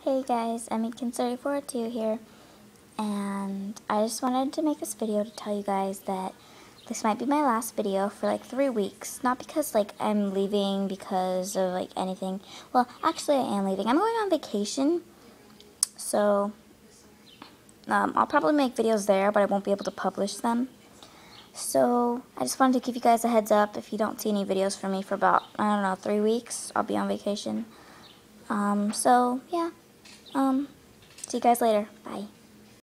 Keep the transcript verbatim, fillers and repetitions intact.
Hey guys, Emmykin thirty four two here, and I just wanted to make this video to tell you guys that this might be my last video for like three weeks. Not because like I'm leaving because of like anything. Well, actually I am leaving. I'm going on vacation, so um, I'll probably make videos there, but I won't be able to publish them. So I just wanted to give you guys a heads up. If you don't see any videos from me for about, I don't know, three weeks, I'll be on vacation. Um, so yeah. Um, see you guys later. Bye.